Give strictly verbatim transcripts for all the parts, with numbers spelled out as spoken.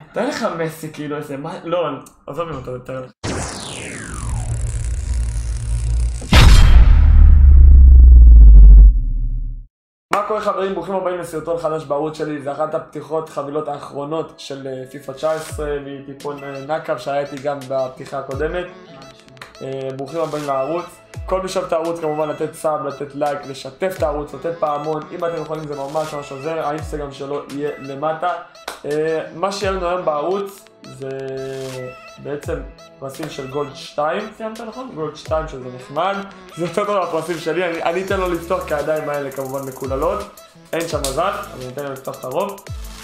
תראה לך מסי כאילו איזה, מה, לא, עזוב ממנו, תראה לך. מה קורה חברים, ברוכים הבאים לסרטון חדש בערוץ שלי, זה אחת הפתיחות חבילות האחרונות של פיפה תשע עשרה מטיפון נקב שהיה איתי גם בפתיחה הקודמת. ברוכים הבאים לערוץ, כל מי שאוהב את הערוץ כמובן לתת סאב, לתת לייק, לשתף את הערוץ, לתת פעמון, אם אתם יכולים זה ממש ממש עוזר, האינסטגרם שלו יהיה למטה. מה שיהיה לנו היום בערוץ זה בעצם פרסים של גולד שתיים, סיימת נכון? גולד שתיים שזה נחמד, זה יותר טוב הפרסים שלי, אני, אני אתן לו לפתוח כי הידיים האלה כמובן מקוללות, אין שם מזל, אבל אני אתן לו לפתוח את הרוב.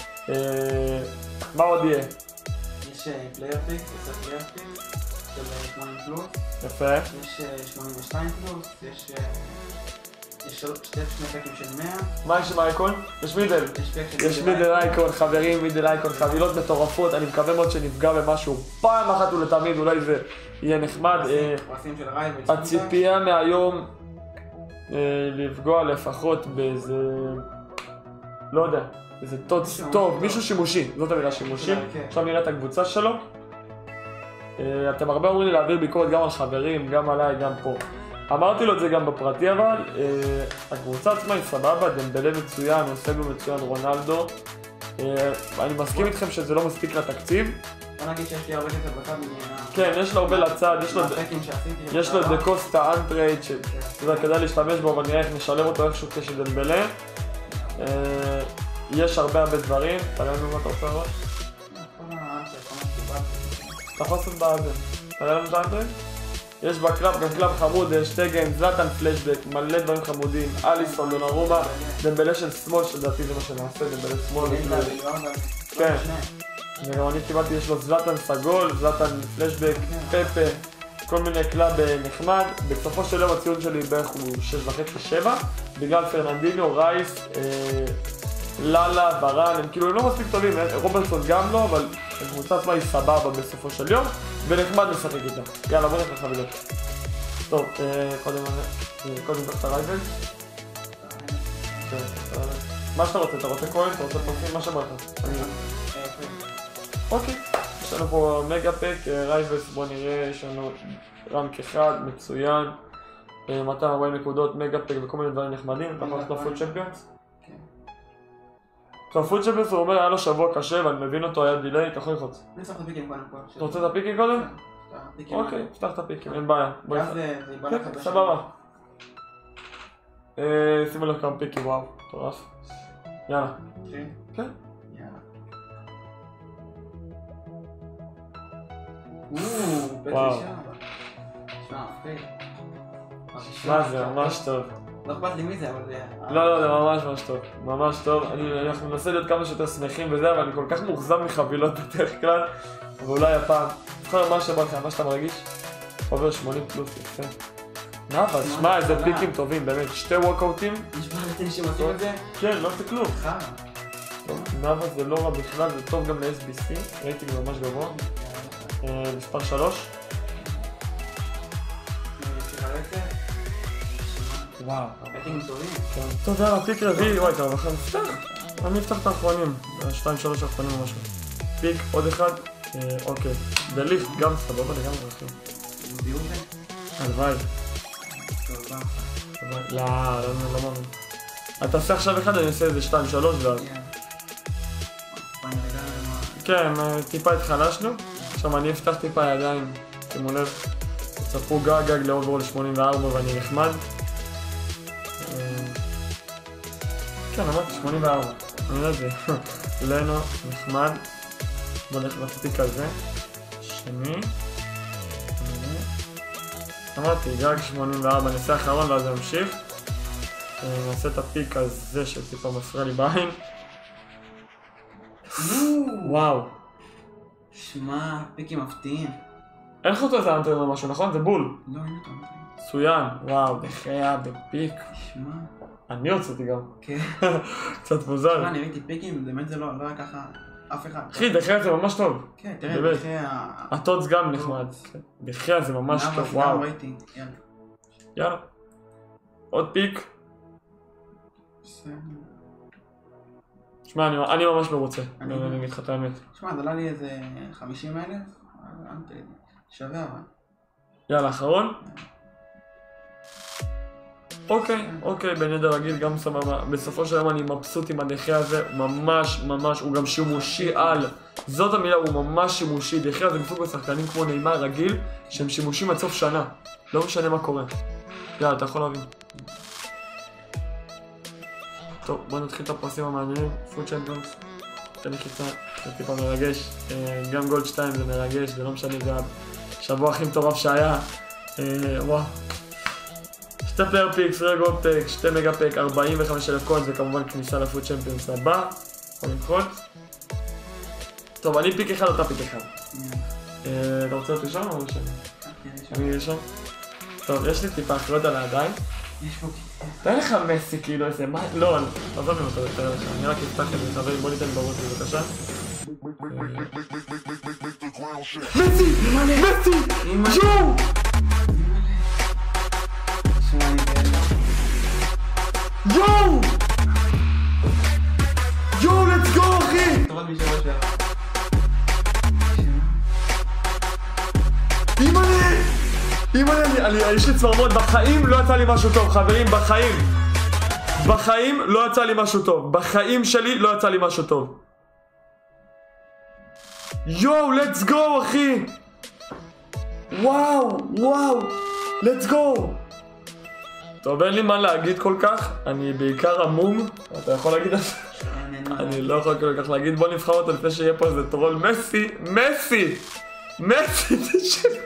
מה עוד יהיה? יש פלייר פיק, עשר פלייר פיק של שמונים פלוס. יפה. יש שמונים ושתיים פלוס, יש יש שתי פקים של מאה. מה יש עם אייקון? יש מידל. יש מידל אייקון, חברים, מידל אייקון, חבילות מטורפות, אני מקווה מאוד שנפגע במשהו פעם אחת ולתמיד, אולי זה יהיה נחמד. פרסים של רייב. הציפייה מהיום לפגוע לפחות באיזה, לא יודע, איזה טוץ טוב, מישהו שימושי, זאת המילה שימושי. עכשיו נראה את הקבוצה שלו. אתם הרבה אומרים לי להעביר ביקורת גם על חברים, גם עליי, גם פה. אמרתי לו את זה גם בפרטי, אבל הקבוצה עצמה היא סבבה, דמבלה מצוין, אוסגו מצוין, רונלדו. אני מסכים איתכם שזה לא מספיק לתקציב. בוא נגיד שיש לי הרבה כסף בצד ממנה. כן, יש לו הרבה לצד, יש לו דקוסטה אנטרייד שכדאי להשתמש בו, אבל נראה איך נשלם אותו איכשהו כשל דמבלה. יש הרבה הרבה דברים, תראה לנו מה אתה רוצה לראות? אתה יכול לעשות באזן, תראה לנו את האנטרייד? יש בקלאב, גם קלאב חמוד, שטגן, זלאטן פלשבק, מלא דברים חמודים, אליסון, דונרומה, דמבלה של שמאל, שלדעתי זה מה שנעשה, דמבלה שמאל. כן, וגם אני קיבלתי, יש לו זלאטן סגול, זלאטן פלשבק, פפה, כל מיני קלאב נחמד. בסופו של יום הציון שלי בערך הוא שש וחצי שבע, בגלל פרננדיניו, רייס, ללה, ברן, הם כאילו לא מספיק טובים, רוברטסון גם לא, אבל הקבוצה עצמה היא סבבה בסופו של יום, ונחמד לשחק איתה. יאללה, בוא נלך לחבילות. טוב, קודם קודם את הרייבל. מה שאתה רוצה? אתה רוצה כהן? אתה רוצה פרסים? מה שבא לך? אוקיי, יש לנו פה מגה פק, רייבלס, בוא נראה, יש לנו רנק אחד, מצוין, מאתיים וארבעים נקודות, מגה פק וכל מיני דברים נחמדים. אתה יכול לעשות פוד צ'מפיונס? טוב, פוד צ'מפיונס הוא אומר היה לו שבוע קשה ואני מבין אותו, היה דיליי, אתה יכול ללחוץ. אני צריך את הפיקים קודם כל. אתה רוצה את הפיקים קודם? כן. אוקיי, פתח את הפיקים, אין בעיה. ואז זה ייבא לך בשביל. סבבה. שימו לך כמה פיקים, וואו, טורף. יאללה. כן? יאללה. וואו. מה זה, ממש טוב. לא אכפת לי מי זה, אבל זה... לא, לא, זה ממש ממש טוב. ממש טוב. אנחנו ננסה להיות כמה שיותר שמחים וזה, אבל אני כל כך מאוכזב מחבילות בדרך כלל. אבל אולי הפעם. תבחר מה שבא לך, מה שאתה מרגיש. עובר שמונים פלוס, יפה. נאווה, שמע, איזה פיקים טובים, באמת. שתי ווקאוטים. יש בעלי שעושים את זה? כן, לא זה כלום. נאווה זה לא רע בכלל, זה טוב גם ל-אס בי סי. רייטינג ממש גבוה. מספר שלוש. וואו, הפיקים טובים. טוב, יאללה, פיק רביעי, וואי, אתה בכלל נפתח? אני אפתח את האחרונים, שתיים שלוש האחרונים או משהו. פיק, עוד אחד, אוקיי. דליפט, גם סבבה, אני גם מברכים. הלוואי. לא, לא מאמין. אתה תעשה עכשיו אחד, אני אעשה איזה שתיים שלוש ואז. כן, טיפה התחלשנו. עכשיו אני אפתח טיפה ידיים, שימו לב. צפו גג גג לאוברול שמונים וארבע ואני נחמד. כן, אמרתי שמונים וארבע, אני לא יודע, לנו נחמד. בוא נלך לפיק הזה. שני. אמרתי, גג שמונים וארבע, נעשה אחרון ואז נמשיך. נעשה את הפיק הזה שטיפה מפריע לי בעין. וואו. שמע, פיקים מפתיעים. אין לך אותו איזה אנטרן או משהו, נכון? זה בול. לא, אין אותו אנטרן. מצוין, וואו, בחיה, בפיק. שמע. אני הוצאתי גם. כן. קצת מוזר. שמע, אני ראיתי פיקים, באמת זה לא היה ככה אף אחד. אחי, דחיה זה ממש טוב. כן, תראה, דחיה... הטוץ גם נחמד. דחיה זה ממש טוב, וואו. יאללה. עוד פיק. שמע, אני, אני ממש מרוצה, אני אני אגיד לך את האמת. שמע, זה עלה לי איזה חמישים אלף, שווה אבל. יאללה, אחרון? אוקיי, אוקיי, בנדר רגיל גם סבבה. בסופו של יום אני מבסוט עם הדחיה הזה, ממש ממש, הוא גם שימושי על. זאת המילה, הוא ממש שימושי. דחיה זה מסוג השחקנים כמו נעימה רגיל, שהם שימושים עד סוף שנה. לא משנה מה קורה. יאללה, אתה יכול להבין. טוב, בוא נתחיל את הפרסים המעניינים. פוד צ'מפיונס, תן לי חיצה, זה טיפה מרגש. גם גולד שתיים זה מרגש, זה לא משנה, זה השבוע הכי מטורף שהיה. וואו. שתי פלייר פיקס, רג אופטק, שתי מגה פק, ארבעים וחמישה אלף קוד, וכמובן כניסה לפוד צ'מפיונס הבא. יכול לקרות. טוב, אני פיק אחד, אתה פיק אחד. אתה רוצה להיות ראשון או ראשון? אני ראשון. טוב, יש לי טיפה אחריות על הידיים. יש פה... תן לך מסי כאילו איזה מה... לא, עזוב עם אותו יותר ראשון. אני רק אפתח את זה, חברים, בוא ניתן בראש בבקשה. מסי! מסי! יואו! יואו! יואו, let's go, אחי! אימא'לה! אימא'לה, יש לי צמרמורת, בחיים לא יצא לי משהו טוב, חברים, בחיים. בחיים לא יצא לי משהו טוב. בחיים שלי לא יצא לי משהו טוב. יואו, let's go, אחי! וואו, וואו, let's go! טוב, אין לי מה להגיד כל כך, אני בעיקר עמום, אתה יכול להגיד את זה? אני לא יכול כל כך להגיד, בוא נבחר אותו לפני שיהיה פה איזה טרול. מסי, מסי! מסי, תשאיר!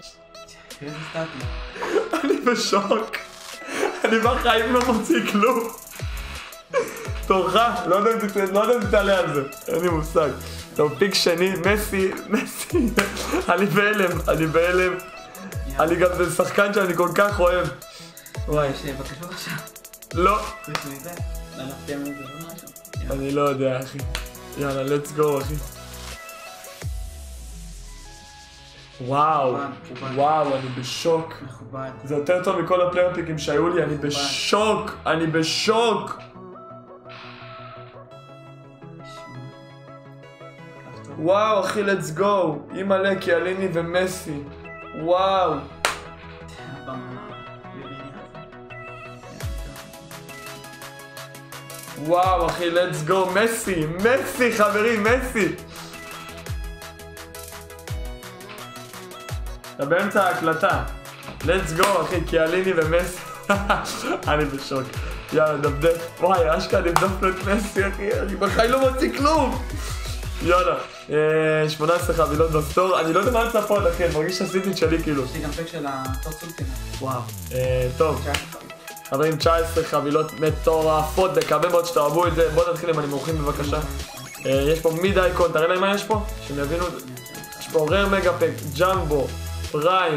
אני בשוק, אני בחיים לא מוציא כלום. תורך, לא יודע אם תתעלה על זה, אין לי מושג. טוב, פיק שני, מסי, מסי, אני בהלם, אני בהלם. אני גם זה שחקן שאני כל כך אוהב. וואי, יש בקשות עכשיו. לא. חוץ מזה, לא נפתיע מזה או משהו. אני לא יודע, אחי. יאללה, let's go, אחי. וואו, וואו, אני בשוק. מכובד. זה יותר טוב מכל הפלייר פיקים שהיו לי, אני בשוק, אני בשוק. וואו, אחי, let's go. אימא'לה, קיאליני ומסי. וואו. וואו, אחי, let's go. מסי, מסי, חברים, מסי. אתה באמצע ההקלטה. let's go, אחי, קיאליני ומסי. אני בשוק. יאללה, דפדף. וואי, אשכרה נבדף לו את מסי, אחי. אני בחיים לא מוציא כלום. יאללה, שמונה עשרה חבילות בסטור. אני לא יודע מה לצפות, אחי, אני מרגיש שעשיתי את שלי כאילו. יש לי גם פק של הטוטסולטים. וואו. טוב. חברים, תשע עשרה חבילות מטורפות, מקווה מאוד שתאהבו את זה. בואו נתחיל עם הנמוכים בבקשה. יש פה מיד אייקון, תראה להם מה יש פה? שהם יבינו את זה. יש פה רר מגה פק, ג'מבו, פריים,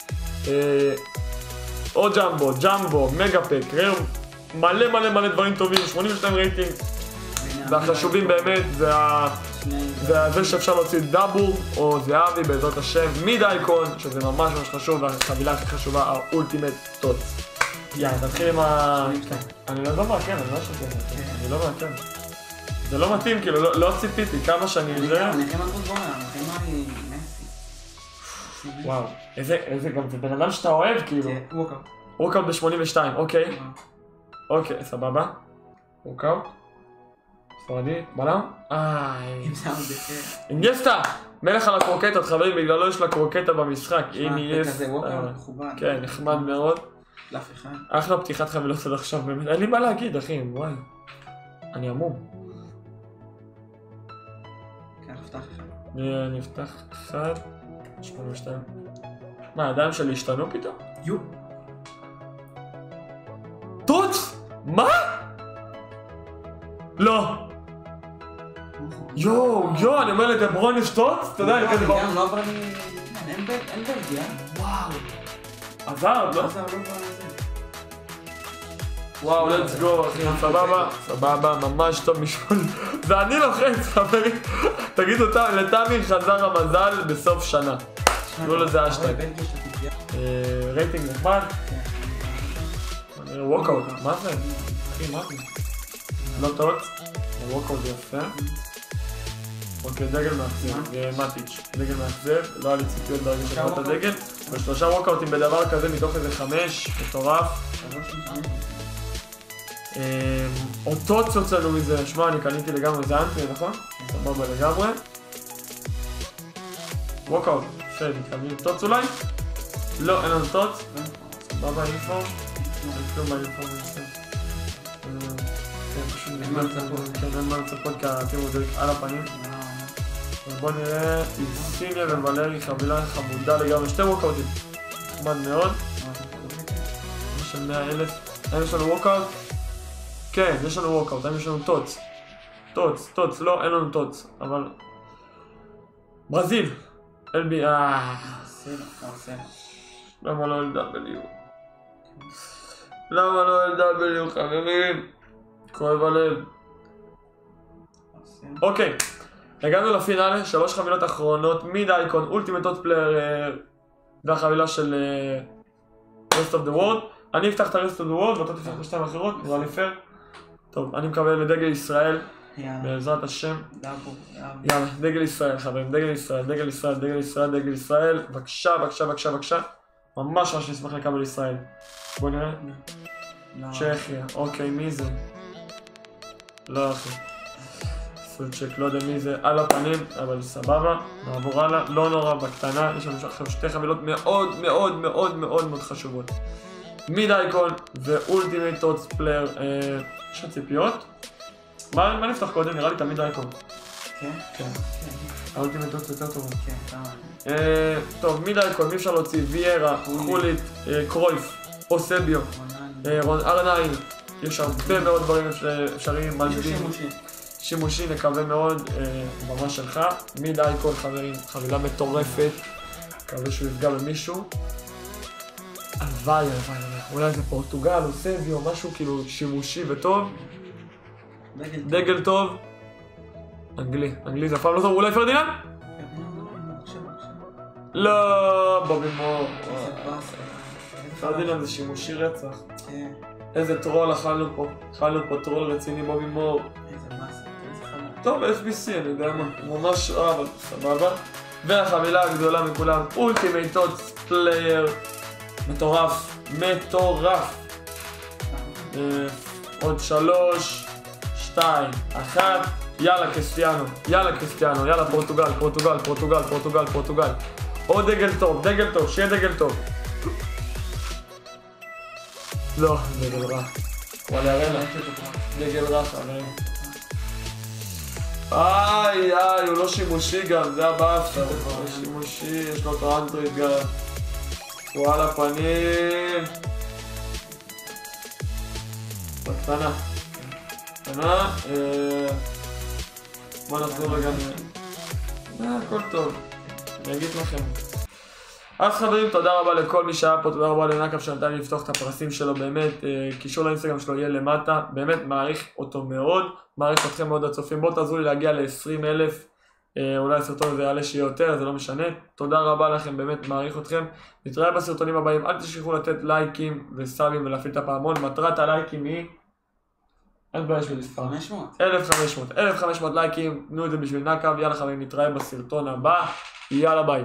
או ג'מבו, ג'מבו, מגה פק, רר, מלא מלא מלא דברים טובים, שמונים ושתיים רייטינג. והחשובים באמת זה זה שאפשר להוציא דאבור או זהבי בעזרת השם. מיד אייקון, שזה ממש ממש חשוב, והחבילה הכי חשובה, האולטימט טוטס. יאללה, תתחיל עם ה... אני לא מעקן, אני לא שוקן, אני לא מעקן. זה לא מתאים, כאילו, לא ציפיתי, כמה שאני זה... אני הכי מנחות בונה, אני הכי מרי מסי. וואו, איזה גם, זה בן אדם שאתה אוהב, כאילו. ווקאוט. ווקאוט ב-שמונים ושתיים, אוקיי. אוקיי, סבבה. ווקאוט. ספרדי, בלם? איי... עם סאונד יפה. אינגסטה! מלך על הקרוקטות, חברים, בגללו יש לה קרוקטה במשחק. אם יש... כזה ווקאוט, מכובד. כן, נחמד מאוד. לאף אחד. אחלה פתיחת חבילות עד עכשיו, באמת. אין לי מה להגיד, אחי, וואי. אני עמום. כן, נפתח אחד. אני אפתח אחד. שמונה ושתיים. מה, הידיים שלי השתנו פתאום? יו. טוץ! מה? לא. יואו, יואו, אני אומר לדברון יש טוץ? אתה יודע, אני כזה בוא... גם לא עבר לי... אין בלגיה. וואו. עזר, לא? עזר, לא עבר לזה. וואו, let's go, אחי, סבבה, סבבה, ממש טוב משמונה. זה אני לוחץ, חברים. תגידו, לתמי חזר המזל בסוף שנה. תנו לזה אשטג. רייטינג נחמד. ווקאוט, מה זה? אחי, מה זה? לא טוץ. ווקאוט זה יפה. אוקיי, דגל מאכזב, מטיץ', דגל מאכזב, לא היה לי ציפיות ברגע שקראת את הדגל. ושלושה ווקאוטים בדבר כזה מתוך איזה חמש, מטורף. אותו צוצנו מזה, שמע, אני קניתי לגמרי, זה אנטרי, נכון? סבבה לגמרי. ווקאוט, שד, מתכוונים טוץ אולי? לא, אין לנו טוץ. סבבה אינפו. אין כלום באינפו, אני חושב. כן, פשוט נגמר לצפות, כן, אין מה לצפות כי התיאור זה על הפנים. בוא נראה, אינסיניה וולרי, חבילה חמודה לגמרי, שתי ווקאוטים. נחמד מאוד. יש של מאה אלף. האם יש לנו ווקאוט? כן, יש לנו ווקאוט, האם יש לנו טוץ? טוץ, טוץ, לא, אין לנו טוץ, אבל... ברזיל! אל בי... אההה... למה לא אל דאבליו? למה לא אל דאבליו, חברים? כואב הלב. אוקיי, הגענו לפינאלה, שלוש חבילות אחרונות, מיד אייקון, אולטימט הוט פלייר והחבילה של Rest of the World. אני אפתח את ה-Rest of the World ואתה תפתח בשתיים אחרות, נראה לי פייר. טוב, אני מקבל לדגל ישראל, בעזרת השם. יאללה, דגל ישראל חברים, דגל ישראל, דגל ישראל, דגל ישראל, דגל ישראל. בבקשה, בבקשה, בבקשה, בבקשה. ממש ממש נשמח לקבל ישראל. בוא נראה. צ'כיה, אוקיי, מי זה? לא אחי. סולצ'ק, לא יודע מי זה, על הפנים, אבל סבבה. נעבור הלאה, לא נורא בקטנה. יש לנו עכשיו שתי חבילות מאוד מאוד מאוד מאוד מאוד חשובות. מיד אייקון ואולטימט הוט פלייר. יש לך ציפיות? מה נפתח קודם? נראה לי תמיד אייקון. כן? כן. האולטימט הוט יותר טובה. כן, כמה. טוב, מיד אייקון, מי אפשר להוציא? ויירה, חולית, קרויף, אוסביו, רון ארנאי. יש הרבה מאוד דברים אפשריים, מלדים. שימושי, נקווה מאוד, במה שלך. מיד אייקון חברים, חבילה מטורפת. מקווה שהוא יפגע במישהו. הלוואי, הלוואי, הלוואי. אולי זה פורטוגל, אוסביו, משהו כאילו שימושי וטוב. דגל טוב. אנגלי, אנגלי זה אף פעם לא טוב, אולי פרדיננד? לא, בובי מור. פרדיננד זה שימושי רצח. איזה טרול אכלנו פה, אכלנו פה טרול רציני, בובי מור. טוב, אף בי סי, אני יודע מה, ממש רע, אבל סבבה. והחבילה הגדולה מכולם, אולטימט הוט פלייר. מטורף, מטורף. עוד שלוש, שתיים, אחת. יאללה קריסטיאנו, יאללה קריסטיאנו, יאללה פורטוגל, פורטוגל, פורטוגל, פורטוגל, פורטוגל. עוד דגל טוב, דגל טוב, שיהיה דגל טוב. לא, דגל רע. וואלה ארנה, דגל רע חברים. איי איי, הוא לא שימושי גם, זה הבאס, הוא לא שימושי, יש לו את האנטריד גם. וואלה פנים. בקטנה. קטנה. בוא נחזור רגע. הכל טוב. אני אגיד לכם. אז חברים, תודה רבה לכל מי שהיה פה, תודה רבה לנקב שנתן לי לפתוח את הפרסים שלו, באמת, קישור לאינסטגרם שלו יהיה למטה, באמת מעריך אותו מאוד, מעריך אתכם מאוד הצופים, בואו תעזרו לי להגיע ל-עשרים אלף, אולי הסרטון הזה יעלה שיהיה יותר, זה לא משנה, תודה רבה לכם, באמת מעריך אתכם, נתראה בסרטונים הבאים, אל תשכחו לתת לייקים וסאבים ולהפעיל את הפעמון, מטרת הלייקים היא, אין בעיה במספר, אלף וחמש מאות, אלף וחמש מאות לייקים, תנו את זה בשביל נקב, יאללה חברים, נתראה בסרטון הבא, יאללה ביי.